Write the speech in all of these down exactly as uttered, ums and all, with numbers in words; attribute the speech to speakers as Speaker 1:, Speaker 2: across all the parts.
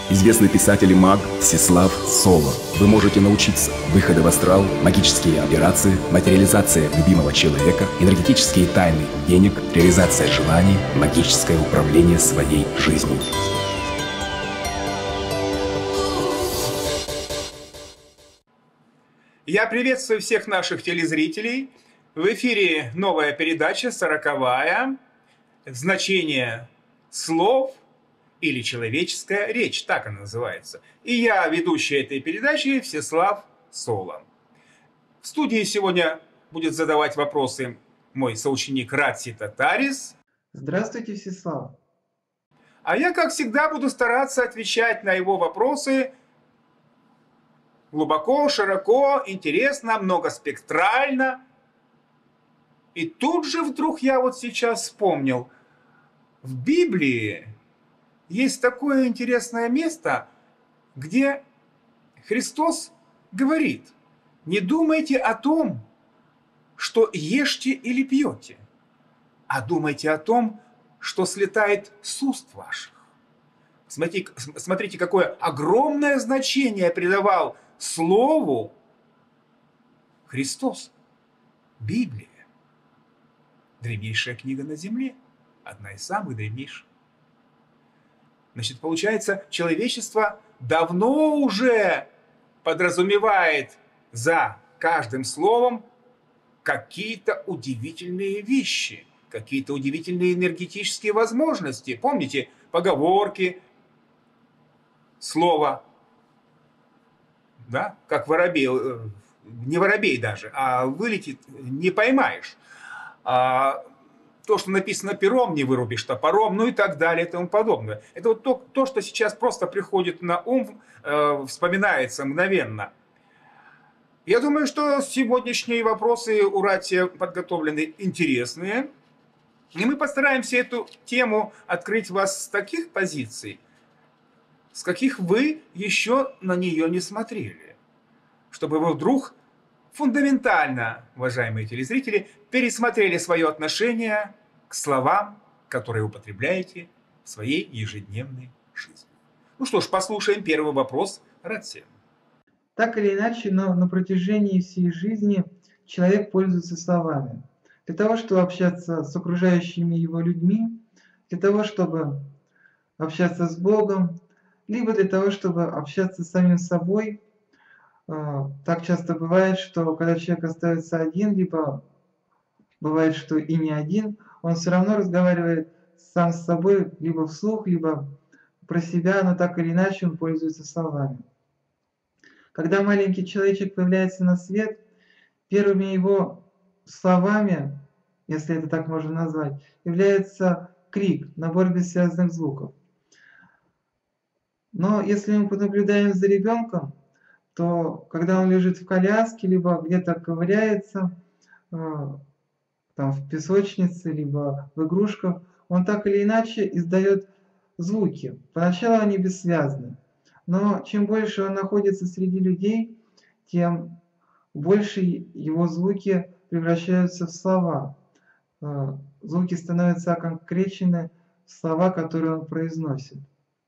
Speaker 1: Известный писатель и маг Всеслав Соло. Вы можете научиться выхода в астрал, магические операции, материализация любимого человека, энергетические тайны денег, реализация желаний, магическое управление своей жизнью.
Speaker 2: Я приветствую всех наших телезрителей. В эфире новая передача, сороковая. Значение слов или человеческая речь, так она называется. И я, ведущий этой передачи, Всеслав Соло. В студии сегодня будет задавать вопросы мой соученик Радси Татарис.
Speaker 3: Здравствуйте, Всеслав.
Speaker 2: А я, как всегда, буду стараться отвечать на его вопросы глубоко, широко, интересно, многоспектрально. И тут же вдруг я вот сейчас вспомнил, в Библии есть такое интересное место, где Христос говорит: не думайте о том, что ешьте или пьете, а думайте о том, что слетает с уст ваших. Смотрите, смотрите, какое огромное значение придавал Слову Христос. Библия. Древнейшая книга на земле. Одна из самых древнейших. Значит, получается, человечество давно уже подразумевает за каждым словом какие-то удивительные вещи, какие-то удивительные энергетические возможности. Помните поговорки, слово, да, как воробей, не воробей даже, а вылетит, не поймаешь. А то, что написано пером, не вырубишь топором, ну и так далее и тому подобное. Это вот то, то что сейчас просто приходит на ум, э, вспоминается мгновенно. Я думаю, что сегодняшние вопросы у Радси подготовлены интересные. И мы постараемся эту тему открыть вас с таких позиций, с каких вы еще на нее не смотрели. Чтобы вы вдруг фундаментально, уважаемые телезрители, пересмотрели свое отношение к словам, которые употребляете в своей ежедневной жизни. Ну что ж, послушаем первый вопрос Радси.
Speaker 3: Так или иначе, но на протяжении всей жизни человек пользуется словами. Для того, чтобы общаться с окружающими его людьми, для того, чтобы общаться с Богом, либо для того, чтобы общаться с самим собой. Так часто бывает, что когда человек остается один, либо бывает, что и не один, он все равно разговаривает сам с собой, либо вслух, либо про себя, но так или иначе он пользуется словами. Когда маленький человечек появляется на свет, первыми его словами, если это так можно назвать, является крик, набор бессвязных звуков. Но если мы понаблюдаем за ребенком, то когда он лежит в коляске, либо где-то ковыряется, там в песочнице, либо в игрушках, он так или иначе издает звуки. Поначалу они бессвязны, но чем больше он находится среди людей, тем больше его звуки превращаются в слова. Звуки становятся оконкречены в слова, которые он произносит.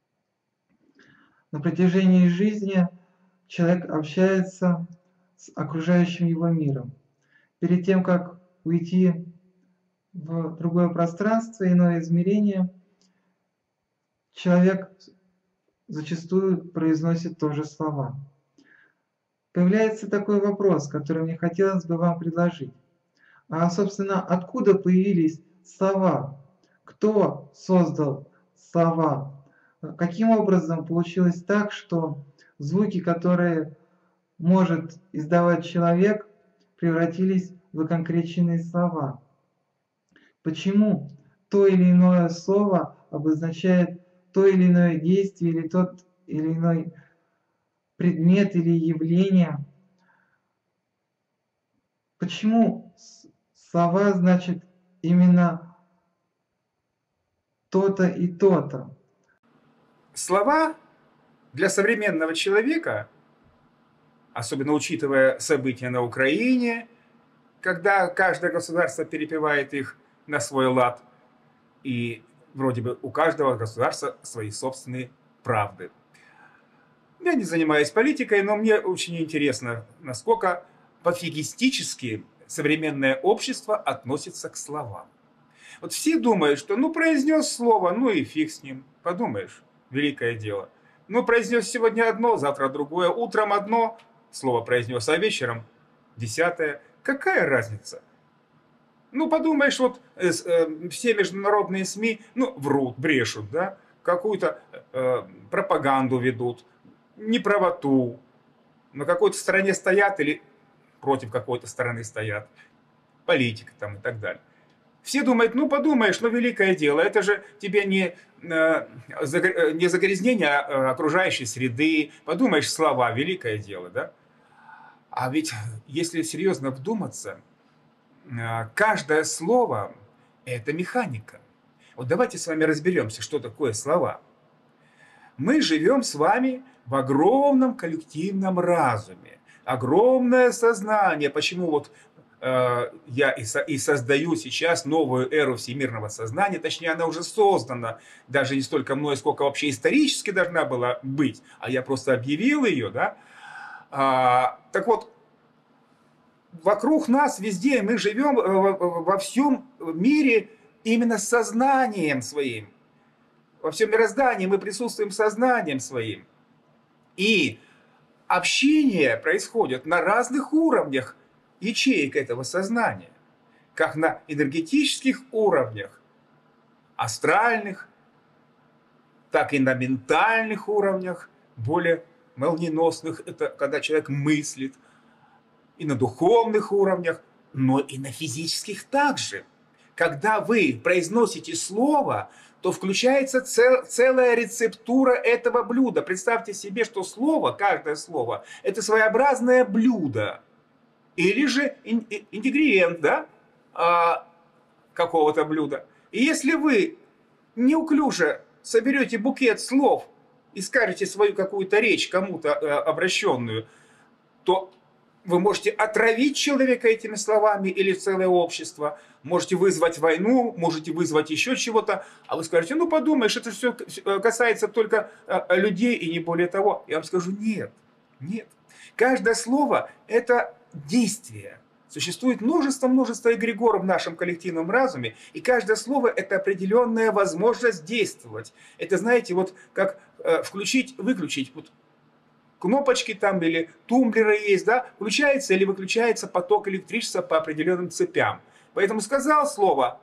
Speaker 3: На протяжении жизни человек общается с окружающим его миром. Перед тем, как уйти в другое пространство, иное измерение, человек зачастую произносит тоже слова. Появляется такой вопрос, который мне хотелось бы вам предложить. А, собственно, откуда появились слова? Кто создал слова? Каким образом получилось так, что звуки, которые может издавать человек, превратились в оконкреченные слова? Почему то или иное слово обозначает то или иное действие, или тот или иной предмет или явление? Почему слова значат именно то-то и то-то?
Speaker 2: Слова для современного человека, особенно учитывая события на Украине, когда каждое государство перепевает их на свой лад, и вроде бы у каждого государства свои собственные правды. Я не занимаюсь политикой, но мне очень интересно, насколько пофигистически современное общество относится к словам. Вот все думают, что ну произнес слово, ну и фиг с ним. Подумаешь, великое дело. Ну произнес сегодня одно, завтра другое. Утром одно слово произнес, а вечером десятое. Какая разница? Ну подумаешь, вот э, э, все международные СМИ, ну врут, брешут, да? Какую-то э, пропаганду ведут, неправоту. На какой-то стороне стоят или против какой-то стороны стоят. Политика там и так далее. Все думают, ну подумаешь, ну великое дело, это же тебе не, не загрязнение окружающей среды, подумаешь, слова, великое дело, да? А ведь, если серьезно вдуматься, каждое слово – это механика. Вот давайте с вами разберемся, что такое слова. Мы живем с вами в огромном коллективном разуме, огромное сознание. Почему вот я и создаю сейчас новую эру всемирного сознания, точнее, она уже создана, даже не столько мной, сколько вообще исторически должна была быть, а я просто объявил ее, да. А, так вот, вокруг нас везде мы живем во всем мире именно сознанием своим. Во всем мироздании мы присутствуем сознанием своим. И общение происходит на разных уровнях ячеек этого сознания, как на энергетических уровнях, астральных, так и на ментальных уровнях, более молниеносных, это когда человек мыслит, и на духовных уровнях, но и на физических также. Когда вы произносите слово, то включается цел, целая рецептура этого блюда. Представьте себе, что слово, каждое слово, это своеобразное блюдо. Или же ингредиент, да, а, какого-то блюда. И если вы неуклюже соберете букет слов и скажете свою какую-то речь кому-то обращенную, то вы можете отравить человека этими словами или целое общество, можете вызвать войну, можете вызвать еще чего-то, а вы скажете, ну подумаешь, это все касается только людей и не более того. Я вам скажу, нет, нет. Каждое слово – это действие. Существует множество-множество эгрегоров в нашем коллективном разуме, и каждое слово – это определенная возможность действовать. Это, знаете, вот как э, включить, выключить, вот кнопочки там или тумблеры есть, да, включается или выключается поток электричества по определенным цепям. Поэтому сказал слово,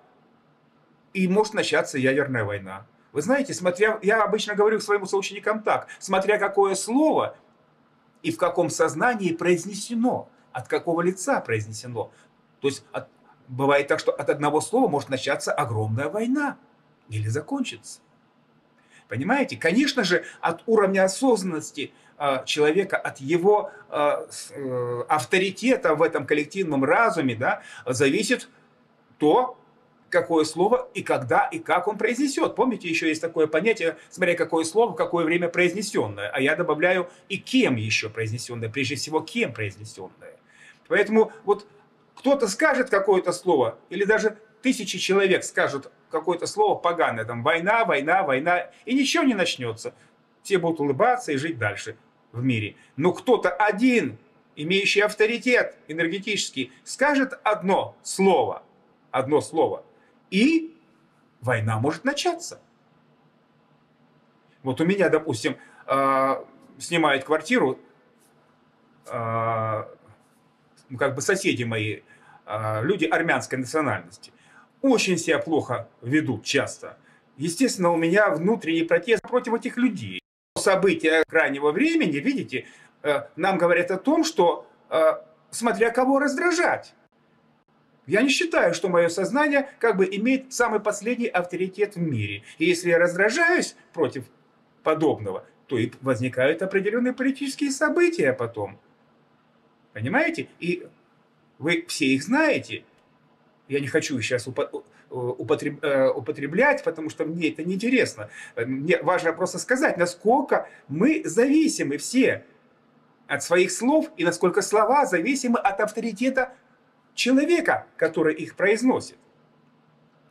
Speaker 2: и может начаться ядерная война. Вы знаете, смотря, я обычно говорю своим соученикам так, смотря какое слово и в каком сознании произнесено, от какого лица произнесено. То есть от, бывает так, что от одного слова может начаться огромная война или закончиться. Понимаете? Конечно же, от уровня осознанности э, человека, от его э, э, авторитета в этом коллективном разуме, да, зависит то, какое слово и когда и как он произнесет. Помните, еще есть такое понятие, смотря какое слово, в какое время произнесенное. А я добавляю и кем еще произнесенное, прежде всего кем произнесенное. Поэтому вот кто-то скажет какое-то слово, или даже тысячи человек скажут какое-то слово поганое, там война, война, война, и ничего не начнется. Все будут улыбаться и жить дальше в мире. Но кто-то один, имеющий авторитет энергетический, скажет одно слово, одно слово, и война может начаться. Вот у меня, допустим, снимают квартиру, как бы соседи мои, люди армянской национальности, очень себя плохо ведут часто. Естественно, у меня внутренний протест против этих людей. События крайнего времени, видите, нам говорят о том, что смотря кого раздражать. Я не считаю, что мое сознание как бы имеет самый последний авторитет в мире. И если я раздражаюсь против подобного, то и возникают определенные политические события потом. Понимаете? И вы все их знаете. Я не хочу их сейчас употреблять, потому что мне это неинтересно. Мне важно просто сказать, насколько мы зависимы все от своих слов и насколько слова зависимы от авторитета человека, который их произносит.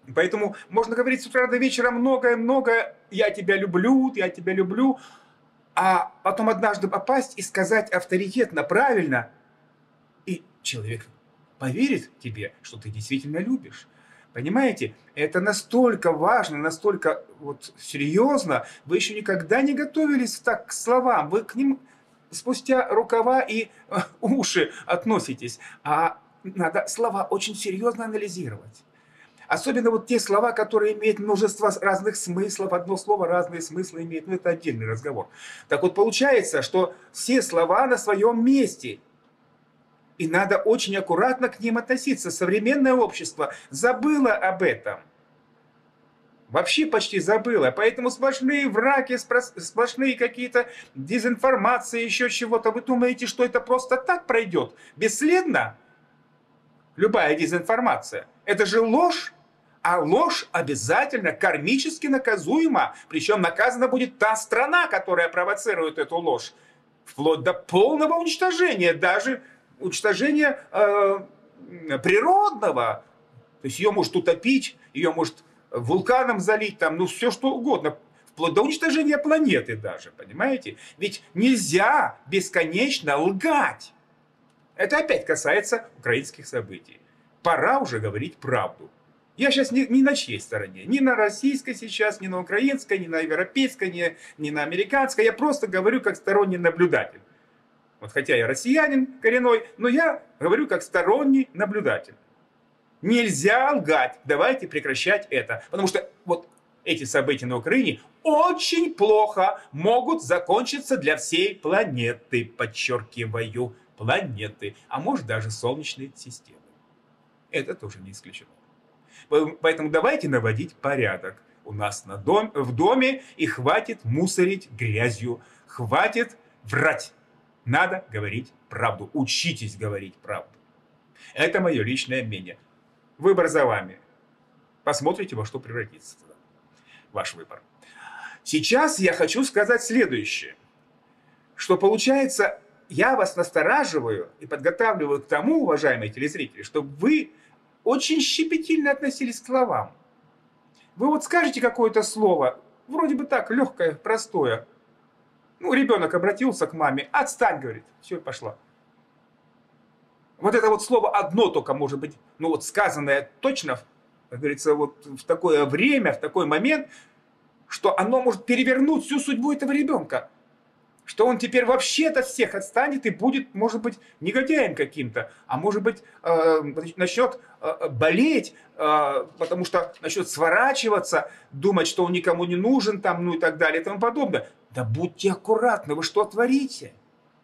Speaker 2: Поэтому можно говорить с утра до вечера многое-многое, я тебя люблю, я тебя люблю, а потом однажды попасть и сказать авторитетно, правильно, и человек поверит тебе, что ты действительно любишь. Понимаете, это настолько важно, настолько вот серьезно. Вы еще никогда не готовились так к словам. Вы к ним спустя рукава и э, уши относитесь. А надо слова очень серьезно анализировать. Особенно вот те слова, которые имеют множество разных смыслов. Одно слово разные смыслы имеет. Ну, это отдельный разговор. Так вот, получается, что все слова на своем месте. И надо очень аккуратно к ним относиться. Современное общество забыло об этом. Вообще почти забыло. Поэтому сплошные враки, сплошные какие-то дезинформации, еще чего-то. Вы думаете, что это просто так пройдет? Бесследно? Любая дезинформация. Это же ложь. А ложь обязательно кармически наказуема. Причем наказана будет та страна, которая провоцирует эту ложь. Вплоть до полного уничтожения. Даже уничтожения э, природного. То есть ее может утопить, ее может вулканом залить, там, ну все что угодно. Вплоть до уничтожения планеты даже, понимаете? Ведь нельзя бесконечно лгать. Это опять касается украинских событий. Пора уже говорить правду. Я сейчас не, не на чьей стороне. Ни на российской сейчас, ни на украинской, ни на европейской, ни, ни на американской. Я просто говорю как сторонний наблюдатель. Вот хотя я россиянин коренной, но я говорю как сторонний наблюдатель. Нельзя лгать. Давайте прекращать это. Потому что вот эти события на Украине очень плохо могут закончиться для всей планеты. Подчеркиваю, планеты. А может даже Солнечной системы. Это тоже не исключено. Поэтому давайте наводить порядок у нас на дом, в доме. И хватит мусорить грязью. Хватит врать. Надо говорить правду. Учитесь говорить правду. Это мое личное мнение. Выбор за вами. Посмотрите, во что превратится. Ваш выбор. Сейчас я хочу сказать следующее. Что получается, я вас настораживаю и подготавливаю к тому, уважаемые телезрители, чтобы вы очень щепетильно относились к словам. Вы вот скажете какое-то слово, вроде бы так, легкое, простое. Ну, ребенок обратился к маме, отстань, говорит, все, пошла. Вот это вот слово одно только может быть, ну вот сказанное точно, как говорится, вот в такое время, в такой момент, что оно может перевернуть всю судьбу этого ребенка. Что он теперь вообще от всех отстанет и будет, может быть, негодяем каким-то, а может быть, э, начнет э, болеть, э, потому что начнет сворачиваться, думать, что он никому не нужен, там, ну и так далее и тому подобное. Да будьте аккуратны, вы что творите?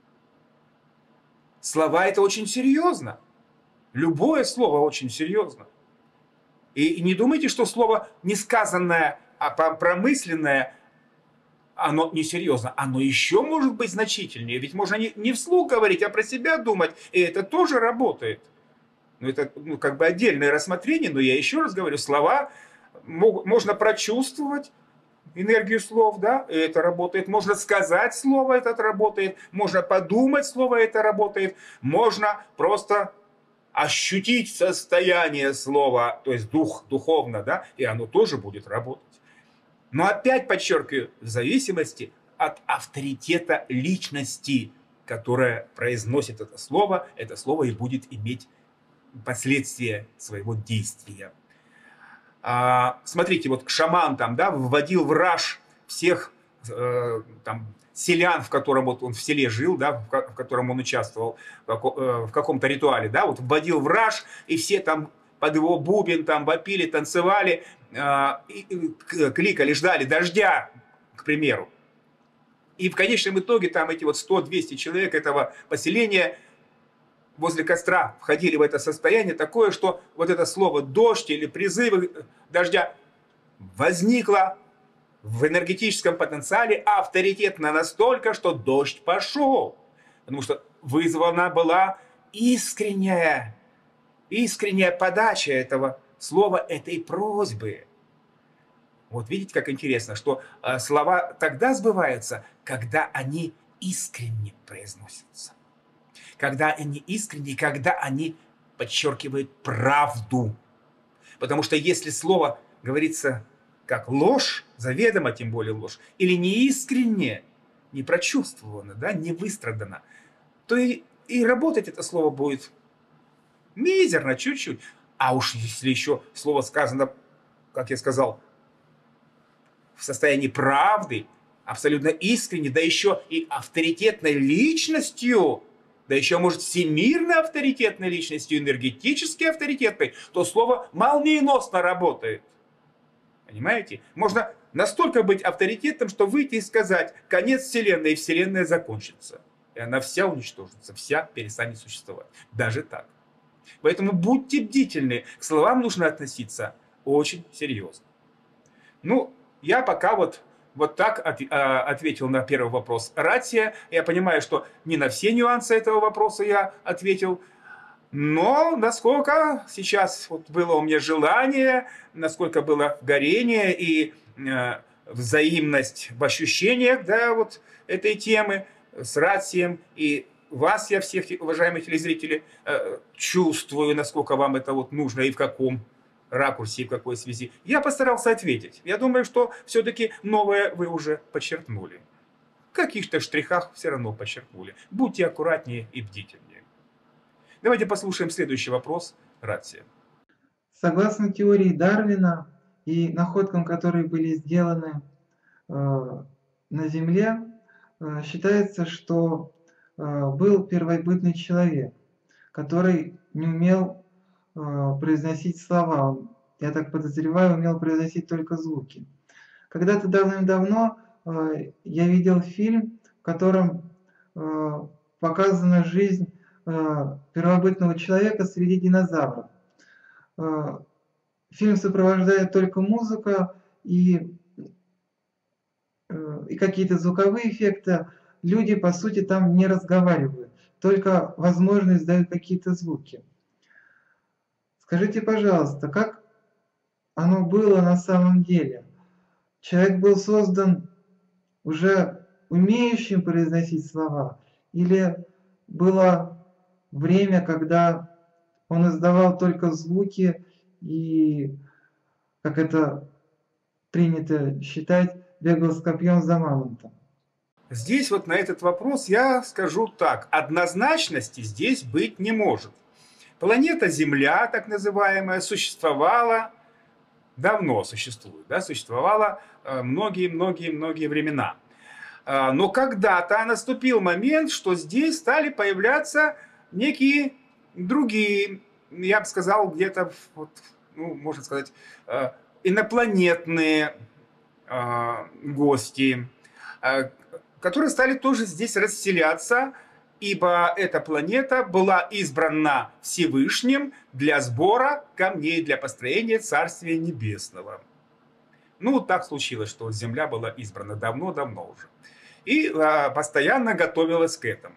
Speaker 2: Слова это очень серьезно. Любое слово очень серьезно. И, и не думайте, что слово несказанное, а промысленное, оно несерьезно. Оно еще может быть значительнее. Ведь можно не, не вслух говорить, а про себя думать. И это тоже работает. Ну, это ну, как бы отдельное рассмотрение, но я еще раз говорю, слова мог, можно прочувствовать, энергию слов, да, и это работает. Можно сказать слово, это работает. Можно подумать слово, это работает. Можно просто ощутить состояние слова, то есть дух, духовно, да, и оно тоже будет работать. Но опять подчеркиваю, в зависимости от авторитета личности, которая произносит это слово, это слово и будет иметь последствия своего действия. А, смотрите, вот шаман там, да, вводил в раж всех э, там, селян, в котором вот он в селе жил, да, в, в котором он участвовал в, э, в каком-то ритуале, да, вот вводил в раж, и все там под его бубен там вопили, танцевали, э, и, и, кликали, ждали дождя, к примеру. И в конечном итоге там эти вот сто-двести человек этого поселения возле костра входили в это состояние такое, что вот это слово «дождь» или призывы дождя возникло в энергетическом потенциале авторитетно настолько, что дождь пошел. Потому что вызвана была искренняя, искренняя подача этого слова, этой просьбы. Вот видите, как интересно, что слова тогда сбываются, когда они искренне произносятся. Когда они искренние, когда они подчеркивают правду. Потому что если слово говорится как ложь, заведомо тем более ложь, или неискренне, не прочувствовано, да, не выстрадано, то и, и работать это слово будет мизерно, чуть-чуть. А уж если еще слово сказано, как я сказал, в состоянии правды, абсолютно искренне, да еще и авторитетной личностью, да еще, может, всемирно авторитетной личностью, энергетически авторитетной, то слово молниеносно работает. Понимаете? Можно настолько быть авторитетом, что выйти и сказать: конец Вселенной, и Вселенная закончится. И она вся уничтожится, вся перестанет существовать. Даже так. Поэтому будьте бдительны, к словам нужно относиться очень серьезно. Ну, я пока вот, вот так от, а, ответил на первый вопрос. Рация, я понимаю, что не на все нюансы этого вопроса я ответил, но насколько сейчас вот было у меня желание, насколько было горение и э, взаимность в ощущениях, да, вот этой темы с рацием, и вас я всех, уважаемые телезрители, э, чувствую, насколько вам это вот нужно и в каком ракурсе и в какой связи. Я постарался ответить. Я думаю, что все-таки новое вы уже подчеркнули. В каких-то штрихах все равно подчеркнули. Будьте аккуратнее и бдительнее. Давайте послушаем следующий вопрос. Рация.
Speaker 3: Согласно теории Дарвина и находкам, которые были сделаны э, на Земле, э, считается, что э, был первобытный человек, который не умел э, произносить слова. Он, я так подозреваю, умел произносить только звуки. Когда-то давным-давно э, я видел фильм, в котором э, показана жизнь первобытного человека среди динозавров. Фильм сопровождает только музыка и, и какие-то звуковые эффекты. Люди, по сути, там не разговаривают, только, возможно, издают какие-то звуки. Скажите, пожалуйста, как оно было на самом деле? Человек был создан уже умеющим произносить слова, или было время, когда он издавал только звуки и, как это принято считать, бегал с копьем за мамонтом?
Speaker 2: Здесь вот на этот вопрос я скажу так. Однозначности здесь быть не может. Планета Земля, так называемая, существовала, давно существует, да, существовала многие-многие-многие времена. Но когда-то наступил момент, что здесь стали появляться некие другие, я бы сказал, где-то, вот, ну, можно сказать, инопланетные гости, которые стали тоже здесь расселяться, ибо эта планета была избрана Всевышним для сбора камней для построения Царствия Небесного. Ну, так случилось, что Земля была избрана давно-давно уже. И а, постоянно готовилась к этому.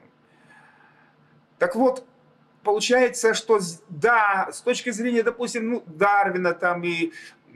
Speaker 2: Так вот, получается, что да, с точки зрения, допустим, ну, Дарвина там и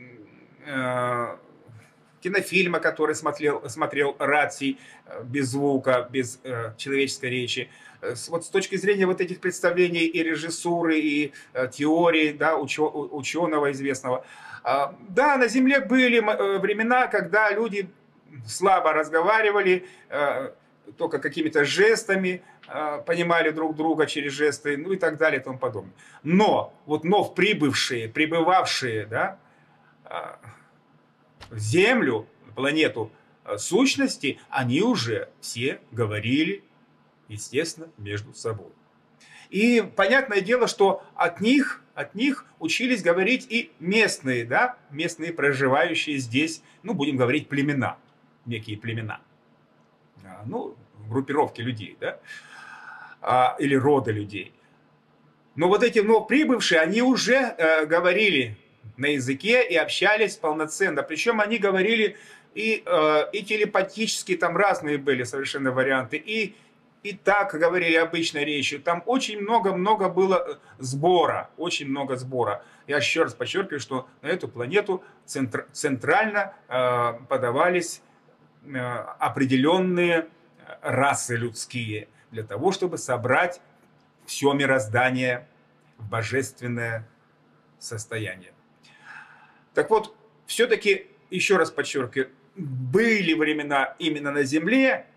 Speaker 2: э, кинофильма, который смотрел, смотрел Раций без звука, без э, человеческой речи, вот с точки зрения вот этих представлений и режиссуры, и э, теории, да, учё, ученого известного, э, да, на Земле были времена, когда люди слабо разговаривали, э, только какими-то жестами, э, понимали друг друга через жесты, ну и так далее и тому подобное. Но вот вновь прибывшие, прибывавшие, да, э, в Землю, планету э, сущности, они уже все говорили, естественно, между собой. И понятное дело, что от них, от них учились говорить и местные, да, местные проживающие здесь, ну, будем говорить, племена, некие племена, ну, группировки людей, да, или рода людей. Но вот эти новоприбывшие, они уже э, говорили на языке и общались полноценно. Причем они говорили и, э, и телепатически, там разные были совершенно варианты, и И так говорили обычной речью. Там очень много-много было сбора. Очень много сбора. Я еще раз подчеркиваю, что на эту планету центр, центрально э, подавались э, определенные расы людские. Для того, чтобы собрать все мироздание в божественное состояние. Так вот, все-таки, еще раз подчеркиваю, были времена именно на Земле,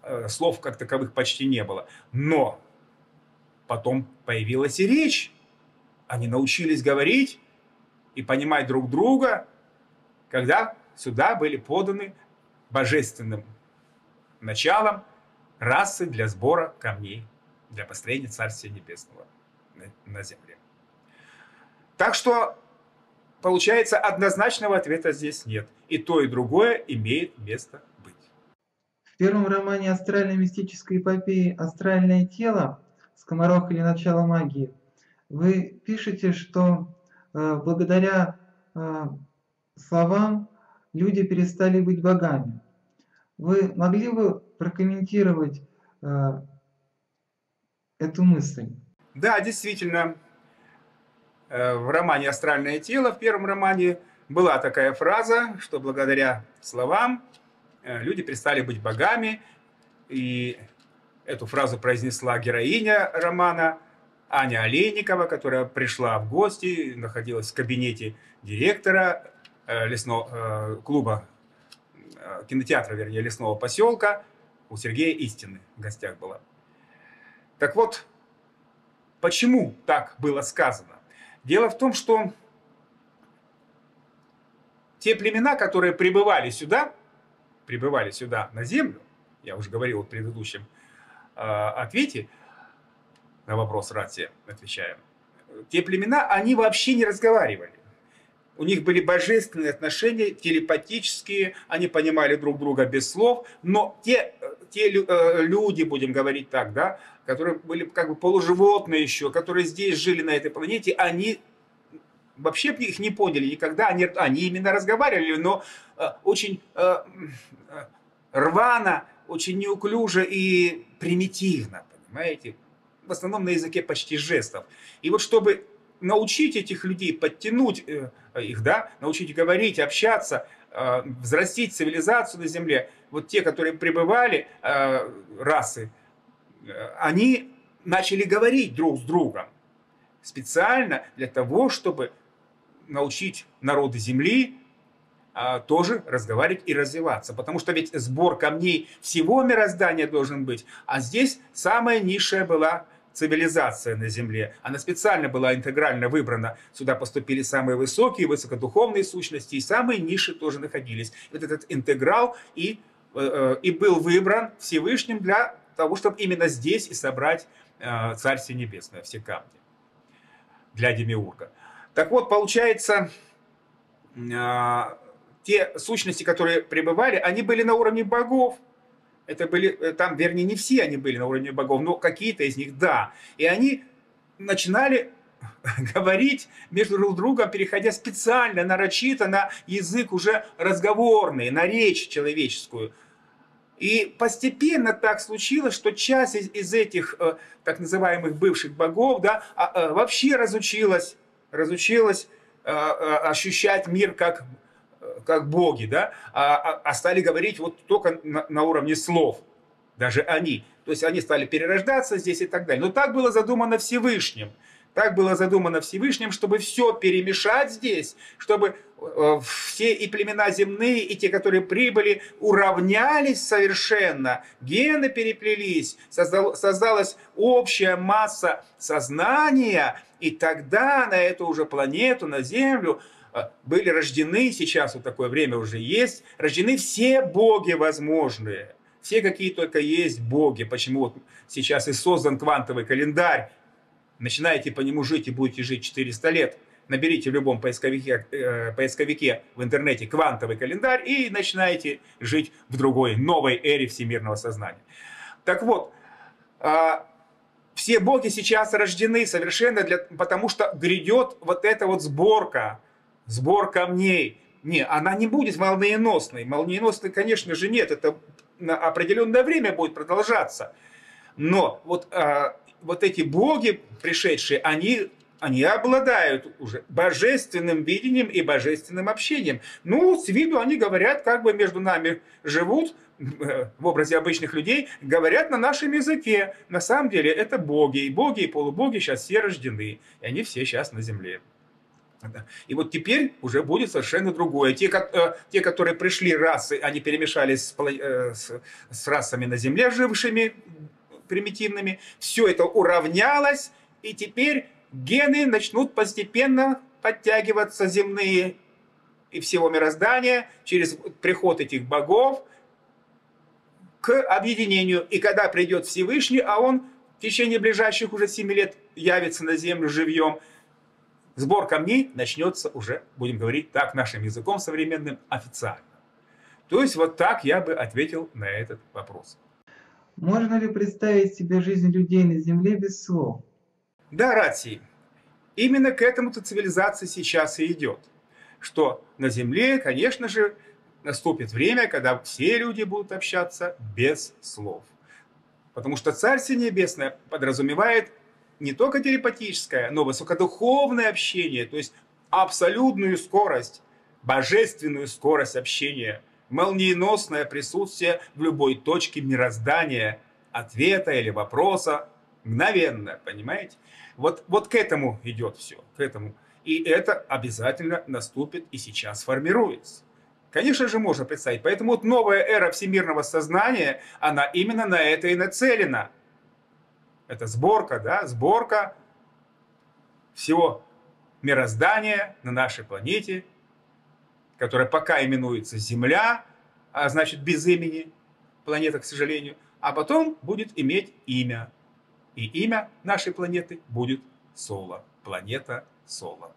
Speaker 2: слов как таковых почти не было. Но потом появилась и речь. Они научились говорить и понимать друг друга, когда сюда были поданы божественным началом расы для сбора камней, для построения Царствия Небесного на земле. Так что, получается, однозначного ответа здесь нет. И то, и другое имеет место быть.
Speaker 3: В первом романе астральной мистической эпопеи «Астральное тело. Скоморох или начало магии» вы пишете, что э, благодаря э, словам люди перестали быть богами. Вы могли бы прокомментировать э, эту мысль?
Speaker 2: Да, действительно, э, в романе «Астральное тело», в первом романе, была такая фраза, что благодаря словам э, люди перестали быть богами. И эту фразу произнесла героиня романа Аня Олейникова, которая пришла в гости, находилась в кабинете директора э, лесного э, клуба, э, кинотеатра, вернее, лесного поселка. У Сергея Истины в гостях была. Так вот, почему так было сказано? Дело в том, что те племена, которые прибывали сюда, прибывали сюда на землю, я уже говорил в предыдущем э, ответе, на вопрос Рати отвечаем. Те племена, они вообще не разговаривали. У них были божественные отношения, телепатические, они понимали друг друга без слов, но те, те люди, будем говорить так, да, которые были как бы полуживотные еще, которые здесь жили на этой планете, они вообще их не поняли никогда, они, они именно разговаривали, но очень рвано, очень неуклюже и примитивно, понимаете? В основном на языке почти жестов. И вот чтобы научить этих людей, подтянуть их, да, научить говорить, общаться, взрастить цивилизацию на Земле, вот те, которые пребывали, расы, они начали говорить друг с другом. Специально для того, чтобы научить народы Земли тоже разговаривать и развиваться. Потому что ведь сбор камней всего мироздания должен быть. А здесь самая низшая была цивилизация на Земле. Она специально была интегрально выбрана. Сюда поступили самые высокие, высокодуховные сущности, и самые низшие тоже находились. Вот этот интеграл и, э, и был выбран Всевышним для того, чтобы именно здесь и собрать э, Царствие Небесное, все камни для Демиурга. Так вот, получается, э, те сущности, которые пребывали, они были на уровне богов. Это были, там, вернее, не все они были на уровне богов, но какие-то из них, да. И они начинали говорить между друг другом, переходя специально, нарочито на язык уже разговорный, на речь человеческую. И постепенно так случилось, что часть из, из этих э, так называемых бывших богов, да, э, вообще разучилась, разучилась э, э, ощущать мир как как боги, да, а, а стали говорить вот только на, на уровне слов, даже они. То есть они стали перерождаться здесь и так далее. Но так было задумано Всевышним. Так было задумано Всевышним, чтобы все перемешать здесь, чтобы э, все и племена земные, и те, которые прибыли, уравнялись совершенно, гены переплелись, создал, создалась общая масса сознания, и тогда на эту уже планету, на Землю, были рождены, сейчас вот такое время уже есть, рождены все боги возможные, все какие только есть боги. Почему вот сейчас и создан квантовый календарь, начинаете по нему жить и будете жить четыреста лет. Наберите в любом поисковике, э, поисковике в интернете квантовый календарь и начинаете жить в другой, новой эре всемирного сознания. Так вот, э, все боги сейчас рождены совершенно для, потому что грядет вот эта вот сборка, сбор камней. Не, она не будет молниеносной. Молниеносной, конечно же, нет. Это на определенное время будет продолжаться. Но вот, а, вот эти боги пришедшие, они, они обладают уже божественным видением и божественным общением. Ну, с виду они говорят, как бы между нами живут, в образе обычных людей, говорят на нашем языке. На самом деле это боги. И боги, и полубоги сейчас все рождены. И они все сейчас на земле. И вот теперь уже будет совершенно другое. Те, как, э, те которые пришли расы, они перемешались с, э, с, с расами на Земле, жившими, примитивными. Все это уравнялось, и теперь гены начнут постепенно подтягиваться земные и всего мироздания через приход этих богов к объединению. И когда придет Всевышний, а он в течение ближайших уже семи лет явится на Землю живьем, сбор камней начнется уже, будем говорить так, нашим языком современным, официально. То есть вот так я бы ответил на этот вопрос.
Speaker 3: Можно ли представить себе жизнь людей на Земле без слов?
Speaker 2: Да, Ратси, именно к этому-то цивилизация сейчас и идет. Что на Земле, конечно же, наступит время, когда все люди будут общаться без слов. Потому что Царствие Небесное подразумевает не только телепатическое, но высокодуховное общение, то есть абсолютную скорость, божественную скорость общения, молниеносное присутствие в любой точке мироздания, ответа или вопроса, мгновенно, понимаете? Вот, вот к этому идет все, к этому. И это обязательно наступит и сейчас формируется. Конечно же, можно представить. Поэтому вот новая эра всемирного сознания, она именно на это и нацелена. Это сборка, да, сборка всего мироздания на нашей планете, которая пока именуется Земля, а значит без имени, планета, к сожалению, а потом будет иметь имя. И имя нашей планеты будет Соло, планета Соло.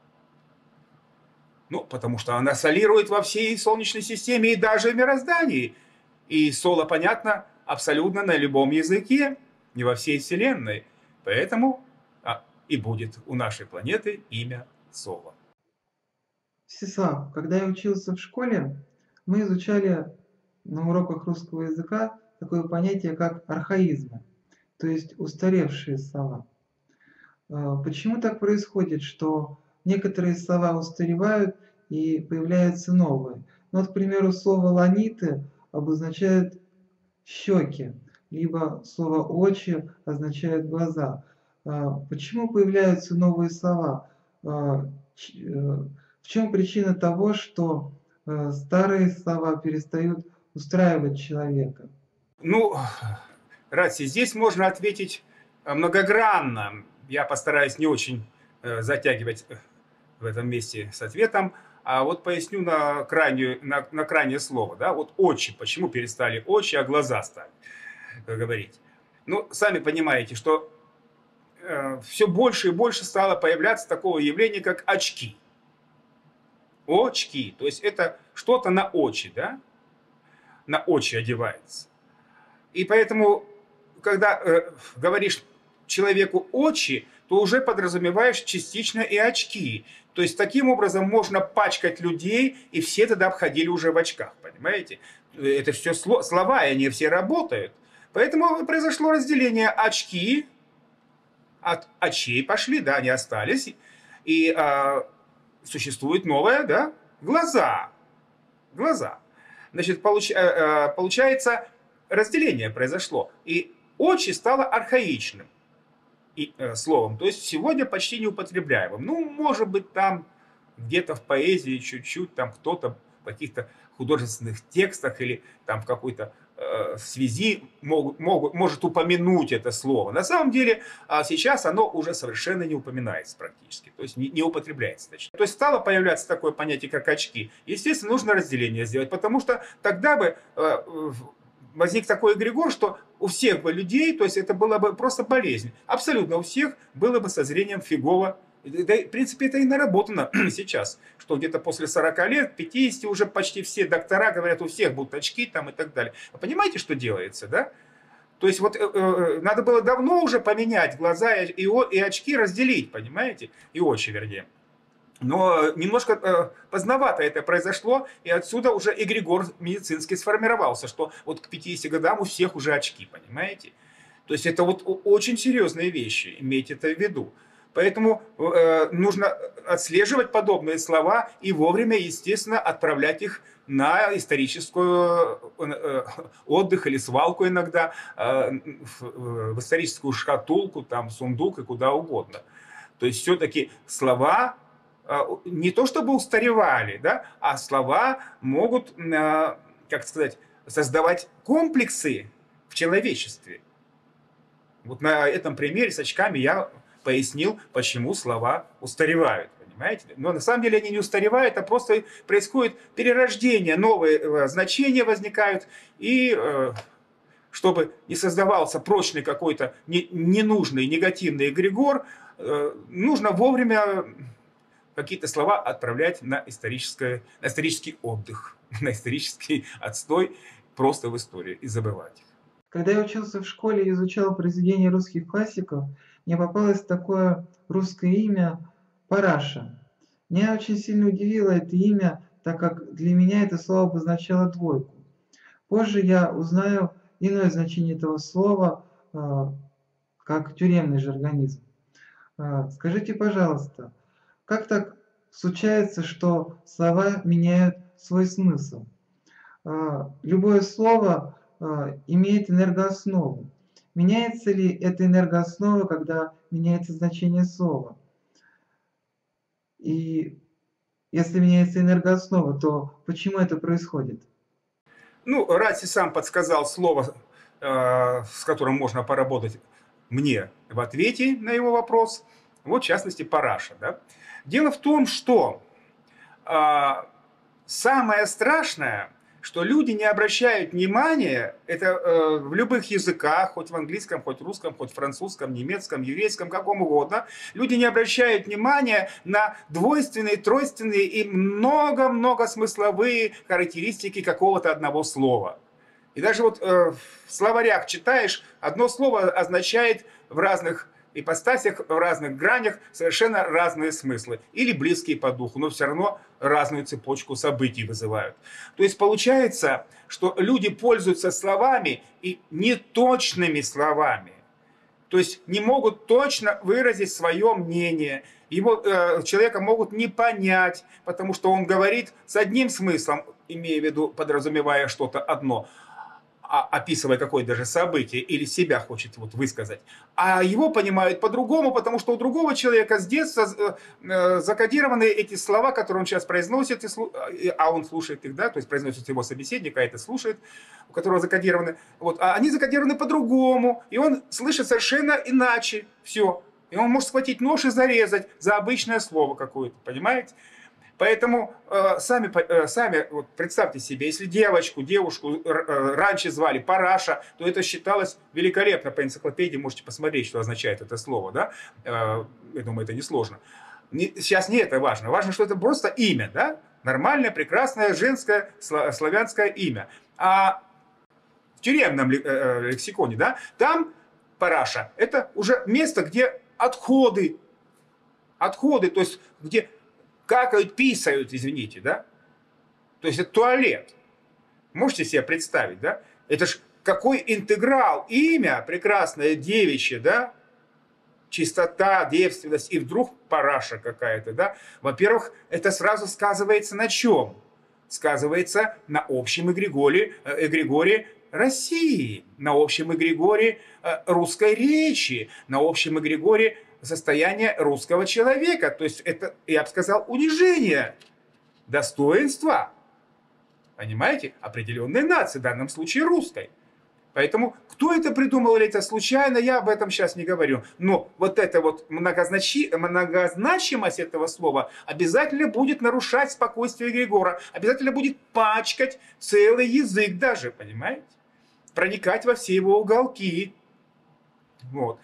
Speaker 2: Ну, потому что она солирует во всей Солнечной системе и даже в мироздании. И Соло, понятно, абсолютно на любом языке, не во всей Вселенной. Поэтому а, и будет у нашей планеты имя Соло.
Speaker 3: Всеслав, когда я учился в школе, мы изучали на уроках русского языка такое понятие, как архаизмы, то есть устаревшие слова. Почему так происходит, что некоторые слова устаревают и появляются новые? Ну, вот, к примеру, слово «ланиты» обозначает щеки, либо слово «очи» означает глаза. Почему появляются новые слова? В чем причина того, что старые слова перестают устраивать человека?
Speaker 2: Ну, Ратси, здесь можно ответить многогранно. Я постараюсь не очень затягивать в этом месте с ответом, а вот поясню на крайнее, на, на крайнее слово. Да? Вот очи. Почему перестали очи, а глаза стали говорить? Ну, сами понимаете, что э, все больше и больше стало появляться такого явления, как очки. Очки. То есть это что-то на очи, да? На очи одевается. И поэтому, когда э, говоришь человеку очи, то уже подразумеваешь частично и очки. То есть таким образом можно пачкать людей, и все тогда обходили уже в очках, понимаете? Это все слова, и они все работают. Поэтому произошло разделение. Очки от очей пошли, да, они остались. И э, существует новое, да, глаза. Глаза. Значит, получ, э, получается, разделение произошло. И очи стало архаичным и, э, словом. То есть сегодня почти неупотребляемым. Ну, может быть, там где-то в поэзии чуть-чуть, там кто-то в каких-то художественных текстах или там в какой-то э, связи мог, мог, может упомянуть это слово. На самом деле э, сейчас оно уже совершенно не упоминается практически. То есть не, не употребляется. Точнее. То есть стало появляться такое понятие, как очки. Естественно, нужно разделение сделать, потому что тогда бы э, возник такой эгрегор, что у всех бы людей, то есть это была бы просто болезнь. Абсолютно у всех было бы со зрением фигово. Да, в принципе, это и наработано сейчас, что где-то после сорока лет, пятидесяти уже почти все доктора говорят, у всех будут очки там и так далее. Вы понимаете, что делается, да? То есть вот э, э, надо было давно уже поменять глаза и, и, и очки разделить, понимаете? И очи, вернее. Но немножко э, поздновато это произошло, и отсюда уже эгрегор медицинский сформировался, что вот к пятидесяти годам у всех уже очки, понимаете? То есть это вот очень серьезные вещи, имейте это в виду. Поэтому э, нужно отслеживать подобные слова и вовремя, естественно, отправлять их на историческую э, отдых или свалку иногда, э, в, в историческую шкатулку, там, сундук и куда угодно. То есть все-таки слова не то чтобы устаревали, да, а слова могут, как сказать, создавать комплексы в человечестве. Вот на этом примере с очками я пояснил, почему слова устаревают. Понимаете? Но на самом деле они не устаревают, а просто происходит перерождение, новые значения возникают, и чтобы не создавался прочный какой-то ненужный негативный эгрегор, нужно вовремя какие-то слова отправлять на, историческое, на исторический отдых, на исторический отстой просто в истории и забывать их.
Speaker 3: Когда я учился в школе и изучал произведения русских классиков, мне попалось такое русское имя Параша. Меня очень сильно удивило это имя, так как для меня это слово обозначало двойку. Позже я узнаю иное значение этого слова, как тюремный жаргонизм. Скажите, пожалуйста, как так случается, что слова меняют свой смысл? Любое слово имеет энергооснову. Меняется ли эта энергооснова, когда меняется значение слова? И если меняется энергооснова, то почему это происходит?
Speaker 2: Ну, Раси сам подсказал слово, э, с которым можно поработать мне в ответе на его вопрос. Вот, в частности, параша. Да? Дело в том, что э, самое страшное, что люди не обращают внимания, это э, в любых языках, хоть в английском, хоть в русском, хоть в французском, немецком, еврейском, каком угодно, люди не обращают внимания на двойственные, тройственные и много-много смысловые характеристики какого-то одного слова. И даже вот э, в словарях читаешь, одно слово означает в разных ипостасях, в разных гранях совершенно разные смыслы. Или близкие по духу, но все равно разную цепочку событий вызывают. То есть получается, что люди пользуются словами и неточными словами. То есть не могут точно выразить свое мнение. Его, э, человека могут не понять, потому что он говорит с одним смыслом, имея в виду, подразумевая что-то одно, описывая какое-то даже событие или себя хочет вот высказать. А его понимают по-другому, потому что у другого человека с детства закодированы эти слова, которые он сейчас произносит, а он слушает их, да, то есть произносит его собеседник, а это слушает, у которого закодированы. Вот, а они закодированы по-другому, и он слышит совершенно иначе все. И он может схватить нож и зарезать за обычное слово какое-то, понимаете? Поэтому э, сами, э, сами вот представьте себе, если девочку, девушку э, раньше звали Параша, то это считалось великолепно. По энциклопедии можете посмотреть, что означает это слово. Да? Э, я думаю, это несложно. Не, сейчас не это важно. Важно, что это просто имя. Да? Нормальное, прекрасное, женское, славянское имя. А в тюремном э, лексиконе, да, там Параша – это уже место, где отходы. Отходы, то есть где... какают, писают, извините, да? То есть это туалет. Можете себе представить, да? Это ж какой интеграл, имя прекрасное, девичье, да? Чистота, девственность, и вдруг параша какая-то, да? Во-первых, это сразу сказывается на чем? Сказывается на общем эгрегоре, эгрегоре России, на общем эгрегоре русской речи, на общем эгрегоре состояние русского человека. То есть это, я бы сказал, унижение достоинства, понимаете, определенной нации, в данном случае русской. Поэтому кто это придумал или это случайно, я об этом сейчас не говорю. Но вот эта вот многозначи... многозначимость этого слова обязательно будет нарушать спокойствие эгрегора, обязательно будет пачкать целый язык даже, понимаете, проникать во все его уголки. Вот.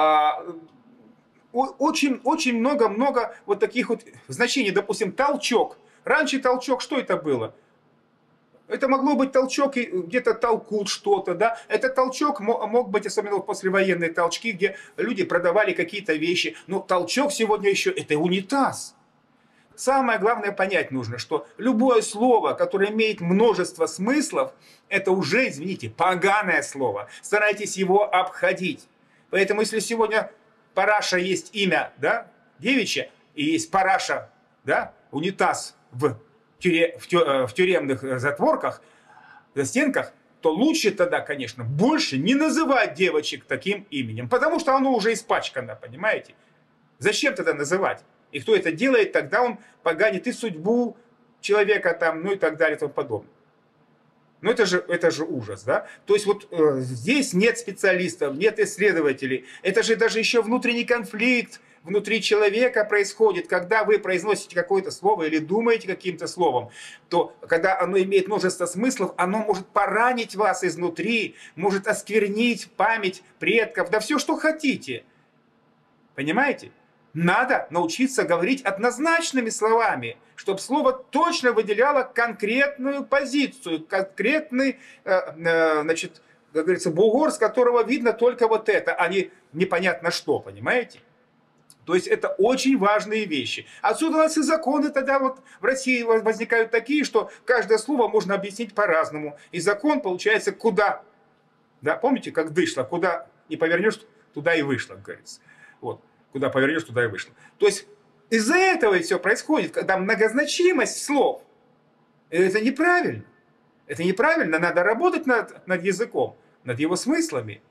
Speaker 2: Очень, очень много-много вот таких вот значений. Допустим, толчок. Раньше толчок, что это было? Это могло быть толчок, и где-то толкут что-то, да? Этот толчок мог быть, особенно послевоенные толчки, где люди продавали какие-то вещи. Но толчок сегодня еще это унитаз. Самое главное понять нужно, что любое слово, которое имеет множество смыслов, это уже, извините, поганое слово. Старайтесь его обходить. Поэтому если сегодня Параша есть имя, да, девичье, и есть Параша, да, унитаз в, тюре, в, тю, в тюремных затворках, застенках, то лучше тогда, конечно, больше не называть девочек таким именем, потому что оно уже испачкано, понимаете? Зачем тогда называть? И кто это делает, тогда он поганит и судьбу человека, там, ну и так далее и тому подобное. Ну это же, это же ужас, да? То есть вот э, здесь нет специалистов, нет исследователей. Это же даже еще внутренний конфликт внутри человека происходит, когда вы произносите какое-то слово или думаете каким-то словом, то когда оно имеет множество смыслов, оно может поранить вас изнутри, может осквернить память предков, да все, что хотите. Понимаете? Надо научиться говорить однозначными словами, чтобы слово точно выделяло конкретную позицию, конкретный, э, э, значит, как говорится, бугор, с которого видно только вот это, а не непонятно что, понимаете? То есть это очень важные вещи. Отсюда у нас и законы тогда вот в России возникают такие, что каждое слово можно объяснить по-разному. И закон получается куда, да, помните, как дышло, куда не повернешь, туда и вышло, как говорится. Вот. Куда повернешь, туда и вышло. То есть из-за этого и все происходит, когда многозначимость слов. И это неправильно. Это неправильно. Надо работать над, над языком, над его смыслами.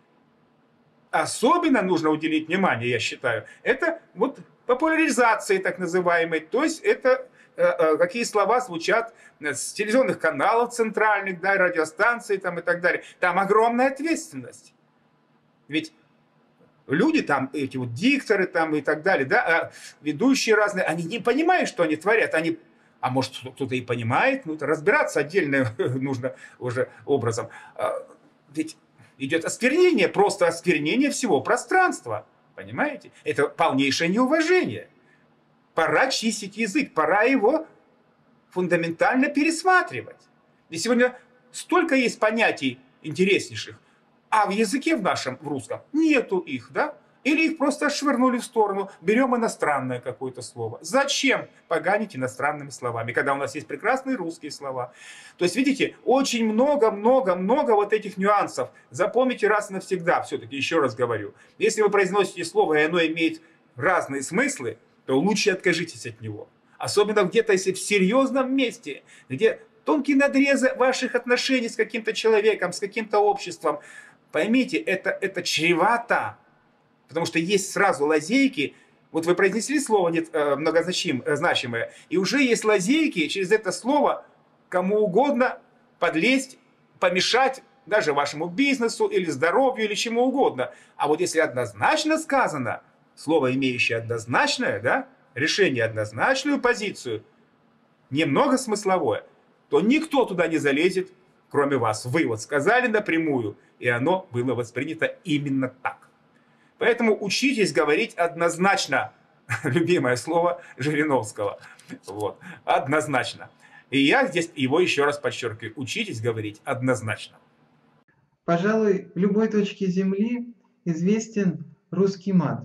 Speaker 2: Особенно нужно уделить внимание, я считаю, это вот популяризации так называемой. То есть это э, э, какие слова звучат с телевизионных каналов центральных, да, радиостанций там, и так далее. Там огромная ответственность. Ведь люди там, эти вот дикторы там и так далее, да, ведущие разные, они не понимают, что они творят, они, а может кто-то и понимает, ну, разбираться отдельно нужно уже образом. Ведь идет осквернение, просто осквернение всего пространства, понимаете? Это полнейшее неуважение. Пора чистить язык, пора его фундаментально пересматривать. И сегодня столько есть понятий интереснейших, а в языке в нашем, в русском, нету их, да? Или их просто отшвырнули в сторону. Берем иностранное какое-то слово. Зачем поганить иностранными словами, когда у нас есть прекрасные русские слова? То есть, видите, очень много-много-много вот этих нюансов. Запомните раз и навсегда, все-таки еще раз говорю. Если вы произносите слово, и оно имеет разные смыслы, то лучше откажитесь от него. Особенно где-то, если в серьезном месте, где тонкие надрезы ваших отношений с каким-то человеком, с каким-то обществом. Поймите, это, это чревато, потому что есть сразу лазейки. Вот вы произнесли слово многозначимое, и уже есть лазейки через это слово кому угодно подлезть, помешать даже вашему бизнесу или здоровью, или чему угодно. А вот если однозначно сказано, слово, имеющее однозначное, да, решение, однозначную позицию, немного смысловое, то никто туда не залезет, кроме вас. Вы вот сказали напрямую, и оно было воспринято именно так. Поэтому учитесь говорить однозначно. Любимое слово Жириновского. Вот. Однозначно. И я здесь его еще раз подчеркиваю. Учитесь говорить однозначно.
Speaker 3: Пожалуй, в любой точке Земли известен русский мат.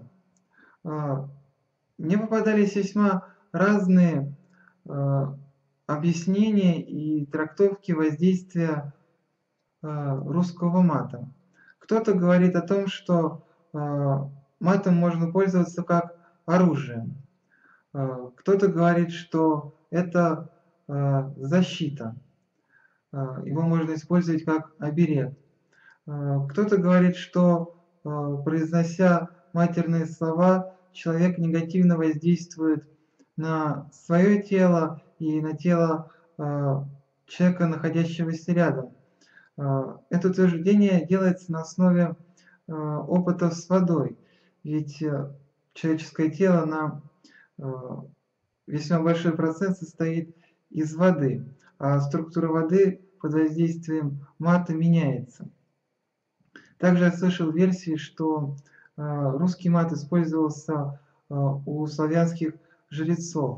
Speaker 3: Мне попадались весьма разные объяснения и трактовки воздействия русского мата. Кто-то говорит о том, что матом можно пользоваться как оружием. Кто-то говорит, что это защита. Его можно использовать как оберег. Кто-то говорит, что, произнося матерные слова, человек негативно воздействует на свое тело и на тело человека, находящегося рядом. Это утверждение делается на основе опытов с водой, ведь человеческое тело на весьма большой процент состоит из воды, а структура воды под воздействием мата меняется. Также я слышал версии, что русский мат использовался у славянских жрецов.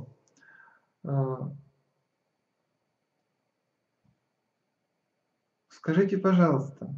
Speaker 3: Скажите, пожалуйста,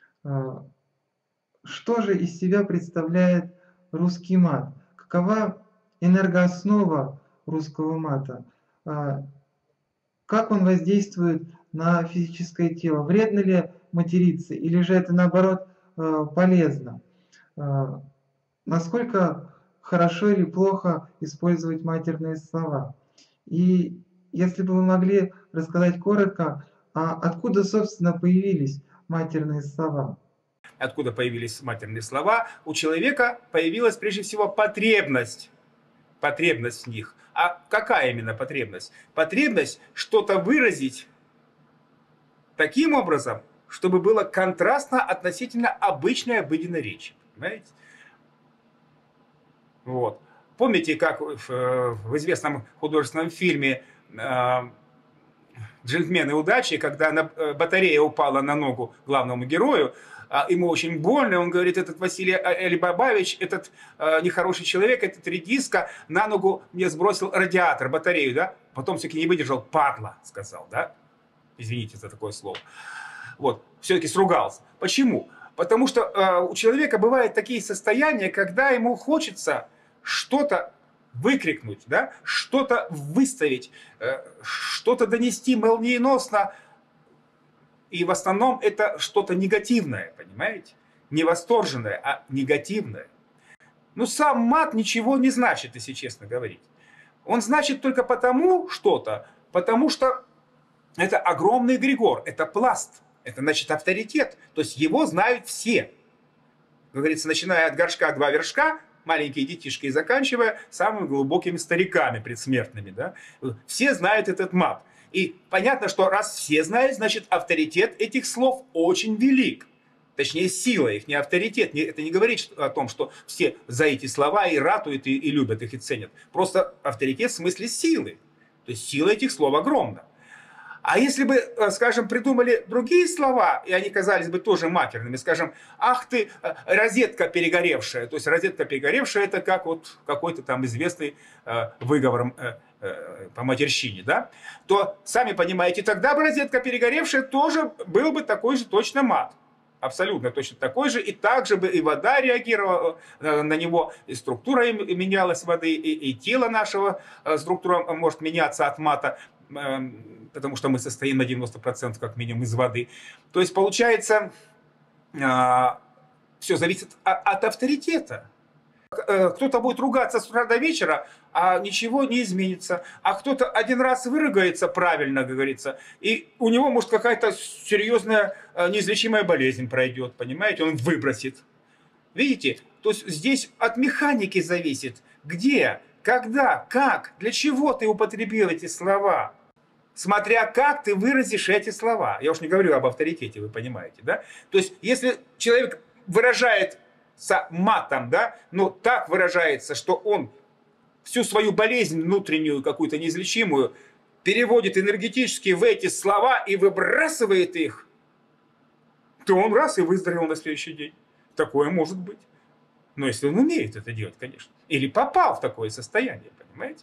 Speaker 3: что же из себя представляет русский мат? Какова энергооснова русского мата? Как он воздействует на физическое тело? Вредно ли материться? Или же это, наоборот, полезно? Насколько хорошо или плохо использовать матерные слова? И если бы вы могли рассказать коротко, а откуда, собственно, появились матерные слова?
Speaker 2: Откуда появились матерные слова? У человека появилась прежде всего потребность. потребность в них. А какая именно потребность? Потребность что-то выразить таким образом, чтобы было контрастно относительно обычной обыденной речи. Понимаете? Вот. Помните, как в, в известном художественном фильме э, «Джентльмены удачи», когда на, батарея упала на ногу главному герою, э, ему очень больно, он говорит, этот Василий Алибабаевич, этот э, нехороший человек, этот редиска на ногу мне сбросил радиатор, батарею, да? Потом все-таки не выдержал, падла, сказал, да? Извините за такое слово. Вот, все-таки сругался. Почему? Потому что э, у человека бывают такие состояния, когда ему хочется что-то выкрикнуть, да? Что-то выставить, э, что-то донести молниеносно. И в основном это что-то негативное, понимаете? Не восторженное, а негативное. Ну, сам мат ничего не значит, если честно говорить. Он значит только потому что-то, потому что это огромный эгрегор, это пласт. Это значит авторитет. То есть его знают все. Как говорится, начиная от горшка два вершка, маленькие детишки, и заканчивая самыми глубокими стариками предсмертными. Да? Все знают этот мат. И понятно, что раз все знают, значит авторитет этих слов очень велик. Точнее, сила их, не авторитет. Это не говорит о том, что все за эти слова и ратуют, и, и любят их, и ценят. Просто авторитет в смысле силы. То есть сила этих слов огромна. А если бы, скажем, придумали другие слова, и они казались бы тоже матерными, скажем, ах ты, розетка перегоревшая. То есть розетка перегоревшая, это как вот какой-то там известный э, выговор э, э, по матерщине, да? То, сами понимаете, тогда бы розетка перегоревшая тоже был бы такой же точно мат. Абсолютно точно такой же. И также бы и вода реагировала на него, и структура менялась воды, и, и тело нашего структура может меняться от мата, потому что мы состоим на девяносто процентов как минимум из воды. То есть получается, все зависит от авторитета. Кто-то будет ругаться с утра до вечера, а ничего не изменится. А кто-то один раз выругается правильно, как говорится, и у него, может, какая-то серьезная неизлечимая болезнь пройдет, понимаете, он выбросит. Видите? То есть здесь от механики зависит, где, когда, как, для чего ты употребил эти слова. Смотря как ты выразишь эти слова. Я уж не говорю об авторитете, вы понимаете, да? То есть если человек выражает матом, да, но так выражается, что он всю свою болезнь внутреннюю, какую-то неизлечимую, переводит энергетически в эти слова и выбрасывает их, то он раз и выздоровел на следующий день. Такое может быть. Но если он умеет это делать, конечно. Или попал в такое состояние, понимаете?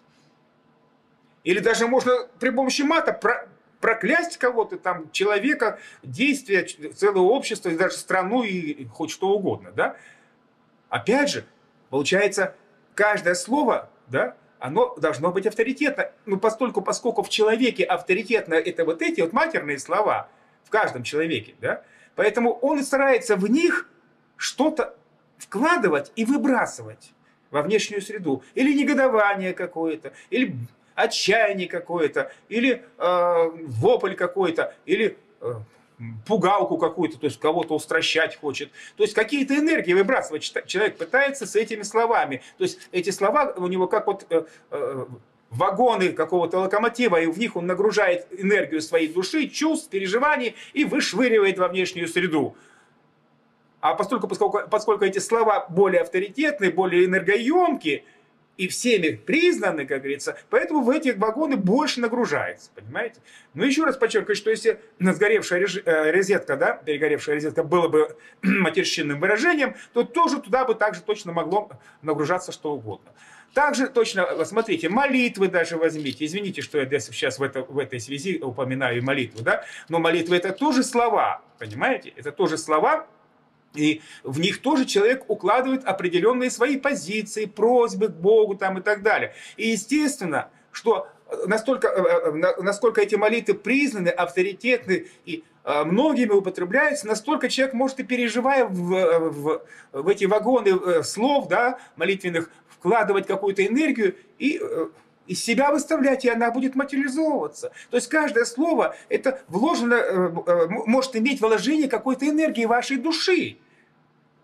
Speaker 2: Или даже можно при помощи мата про, проклясть кого-то, там, человека, действия, целое общество, даже страну и хоть что угодно, да? Опять же, получается, каждое слово, да, оно должно быть авторитетно. Ну, поскольку, поскольку в человеке авторитетно это вот эти вот матерные слова, в каждом человеке, да, поэтому он старается в них что-то вкладывать и выбрасывать во внешнюю среду. Или негодование какое-то, или отчаяние какое-то, или э, вопль какой-то, или э, пугалку какую-то, то есть кого-то устращать хочет. То есть какие-то энергии выбрасывать человек пытается с этими словами. То есть эти слова у него как вот э, э, вагоны какого-то локомотива, и в них он нагружает энергию своей души, чувств, переживаний и вышвыривает во внешнюю среду. А поскольку, поскольку, поскольку эти слова более авторитетные, более энергоемкие, и всеми признаны, как говорится, поэтому в эти вагоны больше нагружается, понимаете? Но еще раз подчеркиваю, что если сгоревшая розетка, да, перегоревшая розетка была бы матерщинным выражением, то тоже туда бы также точно могло нагружаться что угодно. Также точно, смотрите, молитвы даже возьмите. Извините, что я сейчас в, это, в этой связи упоминаю молитву, да? Но молитвы это тоже слова, понимаете? Это тоже слова. И в них тоже человек укладывает определенные свои позиции, просьбы к Богу там, и так далее. И естественно, что настолько, насколько эти молитвы признаны, авторитетны и многими употребляются, настолько человек может и переживая в, в, в эти вагоны слов, да, молитвенных, вкладывать какую-то энергию и из себя выставлять, и она будет материализовываться. То есть каждое слово это вложено, может иметь вложение какой-то энергии вашей души.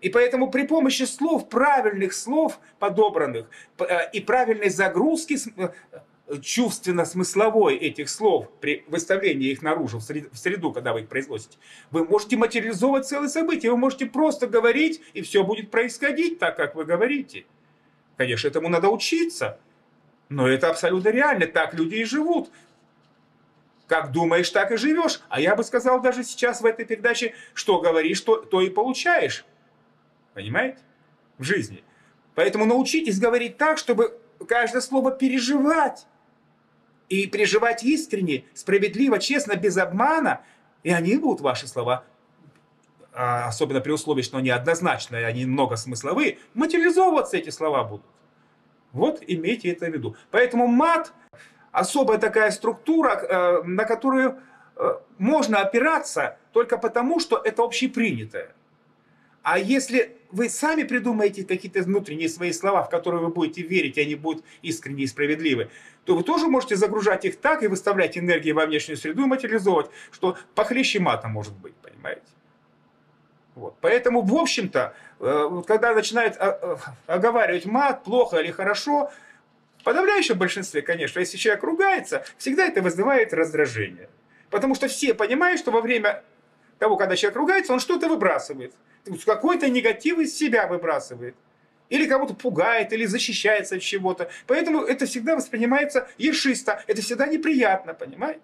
Speaker 2: И поэтому при помощи слов, правильных слов, подобранных, и правильной загрузки чувственно-смысловой этих слов при выставлении их наружу, в среду, в среду, когда вы их произносите, вы можете материализовать целые события, вы можете просто говорить, и все будет происходить так, как вы говорите. Конечно, этому надо учиться, но это абсолютно реально, так люди и живут. Как думаешь, так и живешь. А я бы сказал даже сейчас в этой передаче, что говоришь, то, то и получаешь. Понимаете? В жизни. Поэтому научитесь говорить так, чтобы каждое слово переживать. И переживать искренне, справедливо, честно, без обмана. И они будут, ваши слова, особенно при условии, что они однозначные, они многосмысловые, материализовываться эти слова будут. Вот имейте это в виду. Поэтому мат – особая такая структура, на которую можно опираться только потому, что это общепринятое. А если вы сами придумаете какие-то внутренние свои слова, в которые вы будете верить, и они будут искренние и справедливы, то вы тоже можете загружать их так и выставлять энергии во внешнюю среду и материализовывать, что похлеще мата может быть, понимаете? Вот. Поэтому, в общем-то, когда начинают оговаривать мат, плохо или хорошо, в подавляющем большинстве, конечно, если человек ругается, всегда это вызывает раздражение. Потому что все понимают, что во время того, когда человек ругается, он что-то выбрасывает. Какой-то негатив из себя выбрасывает. Или кого-то пугает, или защищается от чего-то. Поэтому это всегда воспринимается ершисто. Это всегда неприятно, понимаете?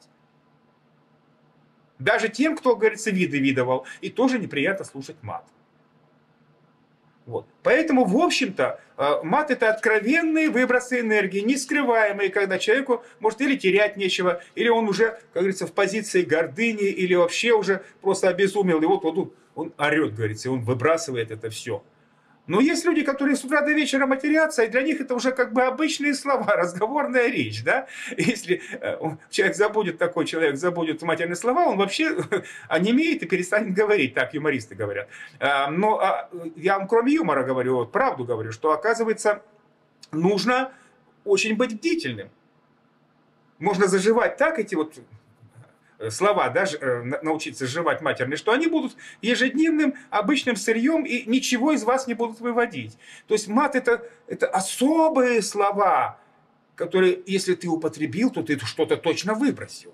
Speaker 2: Даже тем, кто, говорится, виды видовал. И тоже неприятно слушать мат. Вот. Поэтому, в общем-то, мат – это откровенные выбросы энергии, нескрываемые, когда человеку может или терять нечего, или он уже, как говорится, в позиции гордыни, или вообще уже просто обезумел. И вот, вот он, он орет, говорится, и он выбрасывает это все. Но есть люди, которые с утра до вечера матерятся, и для них это уже как бы обычные слова, разговорная речь, да? Если человек забудет, такой человек забудет матерные слова, он вообще онемеет и перестанет говорить, так юмористы говорят. Но я вам кроме юмора говорю, вот, правду говорю, что оказывается нужно очень быть бдительным. Можно заживать так эти вот слова, даже научиться сживать матерные, что они будут ежедневным обычным сырьем и ничего из вас не будут выводить. То есть мат это, это особые слова, которые, если ты употребил, то ты что-то точно выбросил.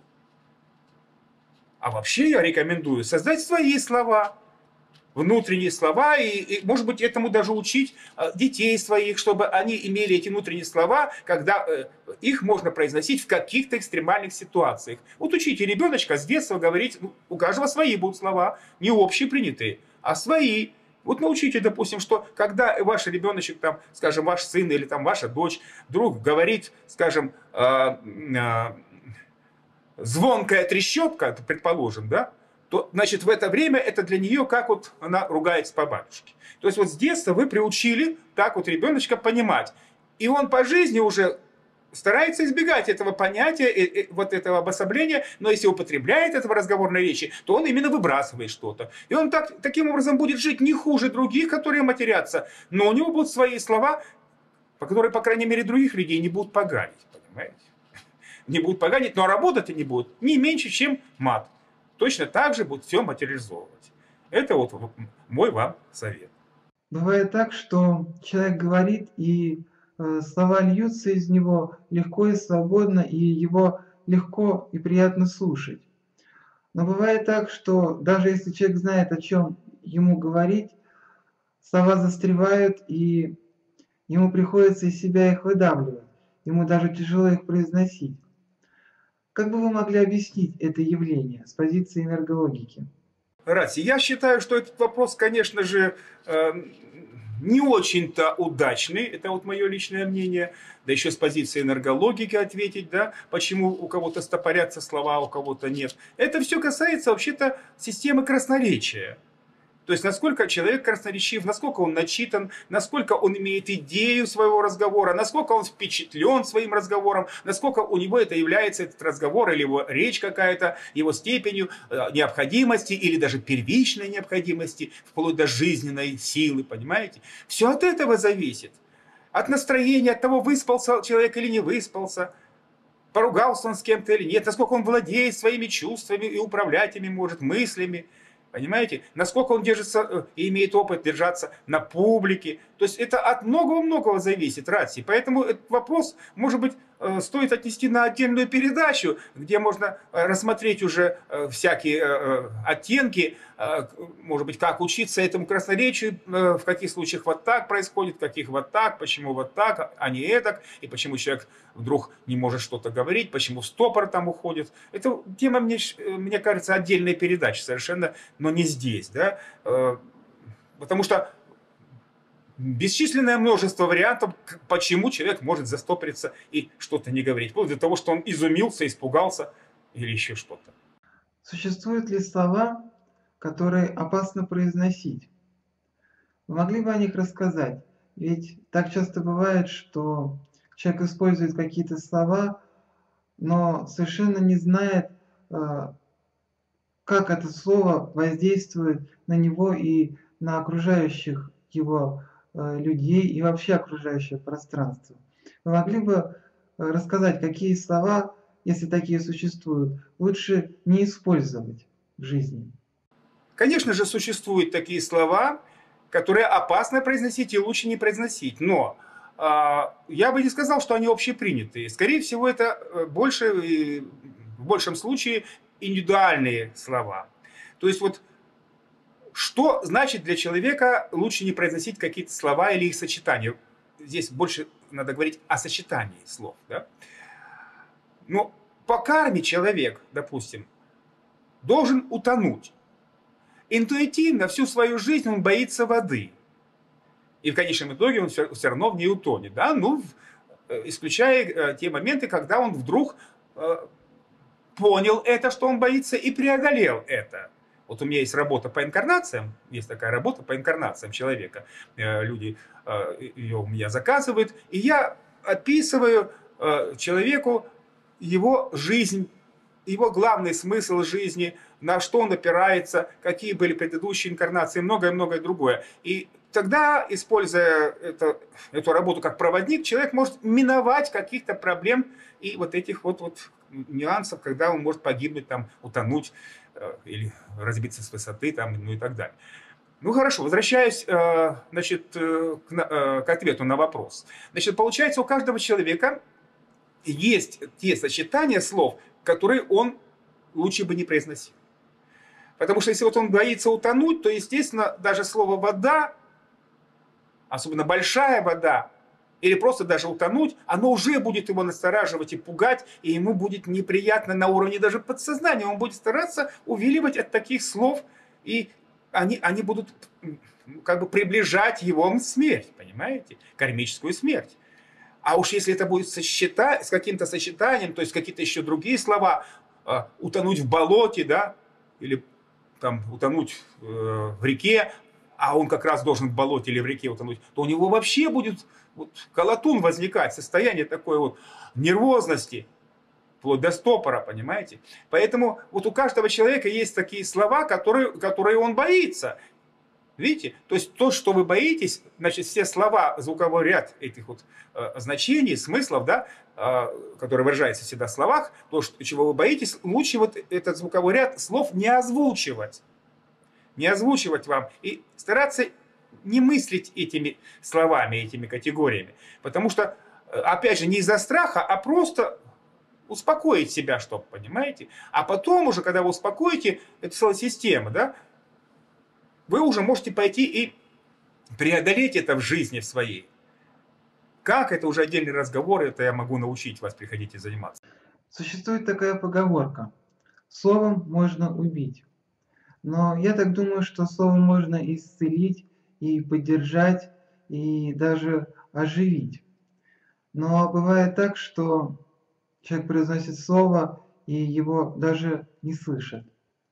Speaker 2: А вообще я рекомендую создать свои слова, внутренние слова, и, и, может быть, этому даже учить детей своих, чтобы они имели эти внутренние слова, когда э, их можно произносить в каких-то экстремальных ситуациях. Вот учите ребеночка с детства говорить, ну, у каждого свои будут слова, не общепринятые, а свои. Вот научите, допустим, что когда ваш ребеночек, там, скажем, ваш сын или там, ваша дочь вдруг говорит, скажем, э, э, звонкая трещотка, предположим, да, то, значит, в это время это для нее как вот она ругается по батюшке. То есть вот с детства вы приучили так вот ребеночка понимать. И он по жизни уже старается избегать этого понятия, вот этого обособления, но если употребляет это в разговорной речи, то он именно выбрасывает что-то. И он так, таким образом будет жить не хуже других, которые матерятся, но у него будут свои слова, по которые, по крайней мере, других людей не будут поганить. Понимаете? Не будут поганить, но работать они будут не меньше, чем мат. Точно так же будут все материализовывать. Это вот мой вам совет.
Speaker 3: Бывает так, что человек говорит, и э, слова льются из него легко и свободно, и его легко и приятно слушать. Но бывает так, что даже если человек знает, о чем ему говорить, слова застревают, и ему приходится из себя их выдавливать. Ему даже тяжело их произносить. Как бы вы могли объяснить это явление с позиции энергологики?
Speaker 2: Раси, я считаю, что этот вопрос, конечно же, не очень-то удачный. Это вот мое личное мнение. Да еще с позиции энергологики ответить, да, почему у кого-то стопорятся слова, а у кого-то нет. Это все касается вообще-то системы красноречия. То есть, насколько человек красноречив, насколько он начитан, насколько он имеет идею своего разговора, насколько он впечатлен своим разговором, насколько у него это является, этот разговор или его речь какая-то, его степенью необходимости или даже первичной необходимости, вплоть до жизненной силы, понимаете? Все от этого зависит. От настроения, от того, выспался человек или не выспался, поругался он с кем-то или нет, насколько он владеет своими чувствами и управлять ими может, мыслями. Понимаете? Насколько он держится и имеет опыт держаться на публике. То есть это от многого-многого зависит, рации. Поэтому этот вопрос, может быть, стоит отнести на отдельную передачу, где можно рассмотреть уже всякие оттенки, может быть, как учиться этому красноречию, в каких случаях вот так происходит, в каких вот так, почему вот так, а не этак, и почему человек вдруг не может что-то говорить, почему стопор там уходит. Это тема, мне, мне кажется, отдельная передача совершенно, но не здесь, да, потому что бесчисленное множество вариантов, почему человек может застопориться и что-то не говорить, вплоть до того, что он изумился, испугался или еще что-то.
Speaker 3: Существуют ли слова, которые опасно произносить? Вы могли бы о них рассказать? Ведь так часто бывает, что человек использует какие-то слова, но совершенно не знает, как это слово воздействует на него и на окружающих его людей и вообще окружающее пространство. Вы могли бы рассказать, какие слова, если такие существуют, лучше не использовать в жизни?
Speaker 2: Конечно же, существуют такие слова, которые опасно произносить и лучше не произносить. Но э, я бы не сказал, что они общепринятые. Скорее всего, это больше, в большем случае индивидуальные слова. То есть вот что значит для человека лучше не произносить какие-то слова или их сочетания? Здесь больше надо говорить о сочетании слов. Да? Но по карме человек, допустим, должен утонуть. Интуитивно всю свою жизнь он боится воды. И в конечном итоге он все, все равно в ней утонет. Да? Ну, исключая те моменты, когда он вдруг понял это, что он боится, и преодолел это. Вот у меня есть работа по инкарнациям, есть такая работа по инкарнациям человека. Люди ее у меня заказывают, и я описываю человеку его жизнь, его главный смысл жизни, на что он опирается, какие были предыдущие инкарнации, многое-многое другое. И тогда, используя это, эту работу как проводник, человек может миновать каких-то проблем и вот этих вот, вот нюансов, когда он может погибнуть, там, утонуть э, или разбиться с высоты, там, ну и так далее. Ну хорошо, возвращаясь э, значит, э, к, э, к ответу на вопрос. Значит, получается, у каждого человека есть те сочетания слов, которые он лучше бы не произносил. Потому что если вот он боится утонуть, то, естественно, даже слово «вода», особенно большая вода, или просто даже утонуть, оно уже будет его настораживать и пугать, и ему будет неприятно на уровне даже подсознания. Он будет стараться увиливать от таких слов, и они, они будут как бы приближать его смерть, понимаете, кармическую смерть. А уж если это будет сочета... с каким-то сочетанием, то есть какие-то еще другие слова, утонуть в болоте, да, или там утонуть э, в реке, а он как раз должен в болоте или в реке утонуть, то у него вообще будет вот, колотун возникать, состояние такой вот нервозности, вплоть до стопора, понимаете? Поэтому вот у каждого человека есть такие слова, которые, которые он боится. Видите? То есть то, что вы боитесь, значит, все слова, звуковой ряд этих вот э, значений, смыслов, да, э, которые выражаются всегда в словах, то, что, чего вы боитесь, лучше вот этот звуковой ряд слов не озвучивать. Не озвучивать вам и стараться не мыслить этими словами, этими категориями. Потому что, опять же, не из-за страха, а просто успокоить себя, чтобы, понимаете? А потом уже, когда вы успокоите, это целая система, да, вы уже можете пойти и преодолеть это в жизни в своей. Как, это уже отдельный разговор, это я могу научить вас, приходите заниматься.
Speaker 3: Существует такая поговорка: словом можно убить. Но я так думаю, что словом можно исцелить, и поддержать, и даже оживить. Но бывает так, что человек произносит слово, и его даже не слышат.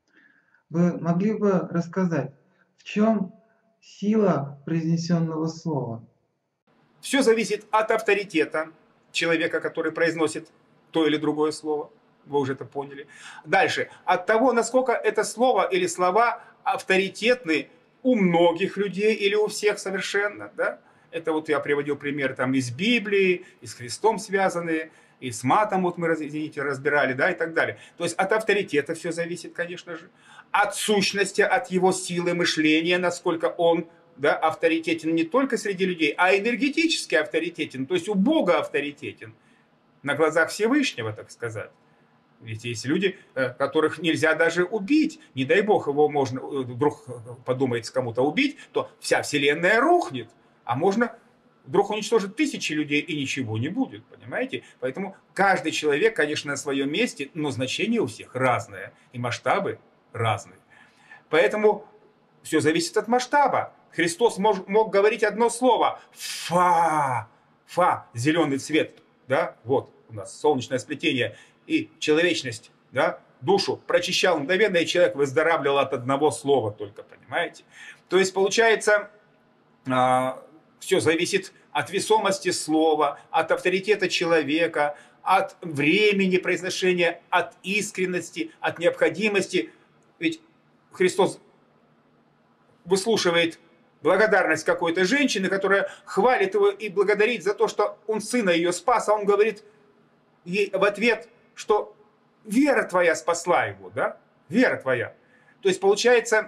Speaker 3: Вы могли бы рассказать, в чем сила произнесенного слова?
Speaker 2: Все зависит от авторитета человека, который произносит то или другое слово. Вы уже это поняли. Дальше. От того, насколько это слово или слова авторитетны у многих людей или у всех совершенно. Да? Это вот я приводил пример там из Библии, и с Христом связанные. и с матом вот мы, извините, разбирали, да, и так далее. То есть от авторитета все зависит, конечно же, от сущности, от его силы мышления, насколько он, да, авторитетен не только среди людей, а энергетически авторитетен, то есть у Бога авторитетен, на глазах Всевышнего, так сказать. Ведь есть люди, которых нельзя даже убить. Не дай бог его можно, вдруг подумается кому-то убить, то вся вселенная рухнет. А можно вдруг уничтожить тысячи людей, и ничего не будет, понимаете? Поэтому каждый человек, конечно, на своем месте, но значение у всех разное, и масштабы разные. Поэтому все зависит от масштаба. Христос мог, мог говорить одно слово «фа», «фа», зеленый цвет, да, вот у нас солнечное сплетение, и человечность, да, душу прочищал мгновенно, и человек выздоравливал от одного слова только, понимаете? То есть, получается, все зависит от весомости слова, от авторитета человека, от времени произношения, от искренности, от необходимости. Ведь Христос выслушивает благодарность какой-то женщины, которая хвалит его и благодарит за то, что он сына ее спас, а он говорит ей в ответ, что вера твоя спасла его, да? Вера твоя. То есть, получается,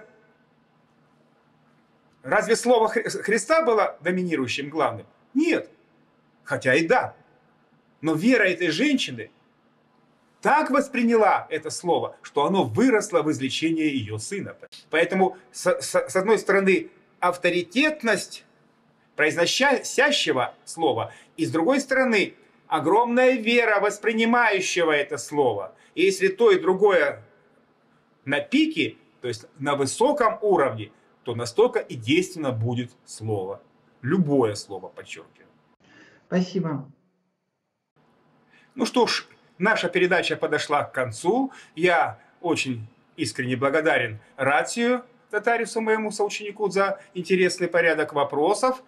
Speaker 2: разве слово Христа было доминирующим, главным? Нет. Хотя и да. Но вера этой женщины так восприняла это слово, что оно выросло в излечение ее сына. Поэтому, с, с, с одной стороны, авторитетность произносящего слова, и с другой стороны, огромная вера воспринимающего это слово. И если то и другое на пике, то есть на высоком уровне, то настолько и действенно будет слово. Любое слово, подчеркиваю.
Speaker 3: Спасибо.
Speaker 2: Ну что ж, наша передача подошла к концу. Я очень искренне благодарен Рацию Татарису, моему соученику, за интересный порядок вопросов.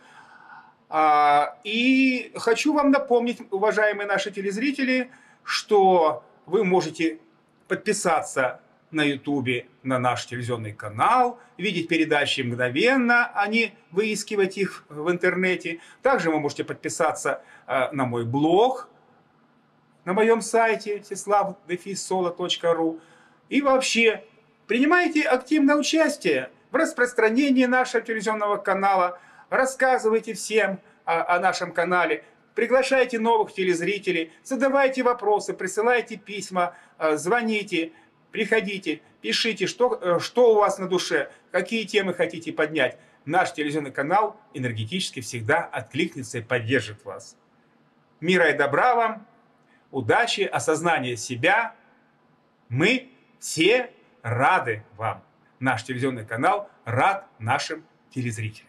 Speaker 2: И хочу вам напомнить, уважаемые наши телезрители, что вы можете подписаться на ютубе на наш телевизионный канал, видеть передачи мгновенно, а не выискивать их в интернете. Также вы можете подписаться на мой блог на моем сайте всеслав дефис соло точка ру. И вообще принимайте активное участие в распространении нашего телевизионного канала. Рассказывайте всем о, о нашем канале, приглашайте новых телезрителей, задавайте вопросы, присылайте письма, звоните, приходите, пишите, что, что у вас на душе, какие темы хотите поднять. Наш телевизионный канал энергетически всегда откликнется и поддержит вас. Мира и добра вам, удачи, осознания себя. Мы все рады вам. Наш телевизионный канал рад нашим телезрителям.